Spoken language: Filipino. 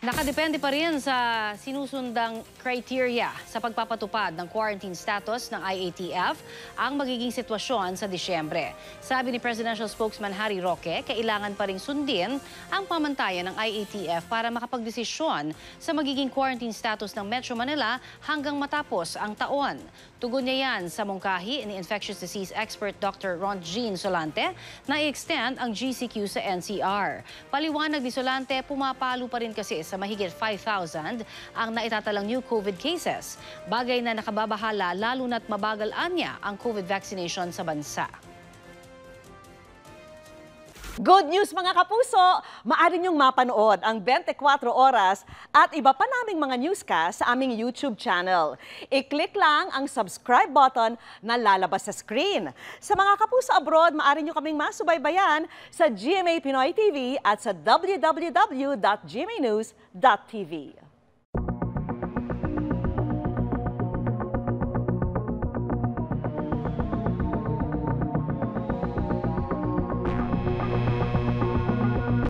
Nakadepende pa rin sa sinusundang criteria sa pagpapatupad ng quarantine status ng IATF ang magiging sitwasyon sa Disyembre. Sabi ni Presidential Spokesman Harry Roque, kailangan pa rin sundin ang pamantayan ng IATF para makapagdesisyon sa magiging quarantine status ng Metro Manila hanggang matapos ang taon. Tugon niya yan sa mungkahi ni infectious disease expert Dr. Ron Jean Solante na i-extend ang GCQ sa NCR. Paliwanag ni Solante, pumapalo pa rin kasi sa mahigit 5,000 ang naitatalang new COVID cases. Bagay na nakababahala lalo na't mabagal anya ang COVID vaccination sa bansa. Good news mga kapuso! Maaari niyong mapanood ang 24 oras at iba pa naming mga newscast sa aming YouTube channel. I-click lang ang subscribe button na lalabas sa screen. Sa mga kapuso abroad, maaari niyo kaming masubaybayan sa GMA Pinoy TV at sa www.gmanews.tv.